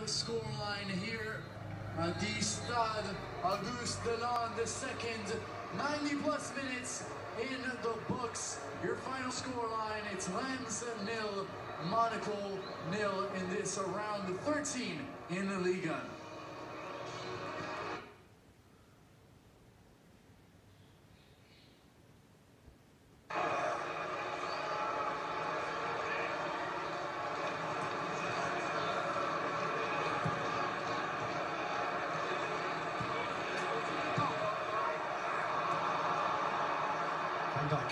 scoreline here at the Stade Auguste Delon II. 90+ minutes in the books. Your final scoreline, it's Lens 0, Monaco 0 in this round 13 in the Liga. Van Dijk.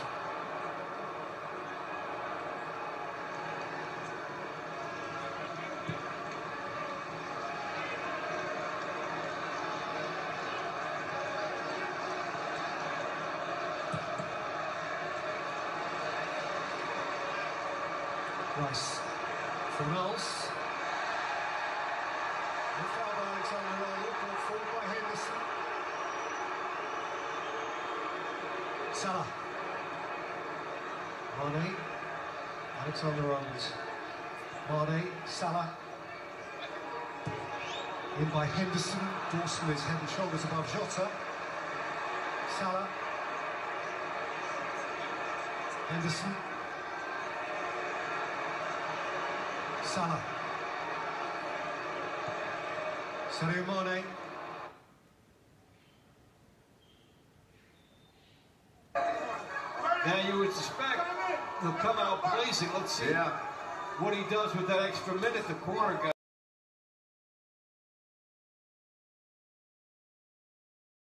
Rice. Fornals. And foul by Alexander-Arnold, brought forward by Henderson. Salah. Mane, Alexander-Arnold, Mane, Salah, in by Henderson. Dawson is head and shoulders above Jota. Salah, Henderson, Salah, Sadio Mane. Now you would suspect he'll come out blazing. Let's see what he does with that extra minute. The corner guy.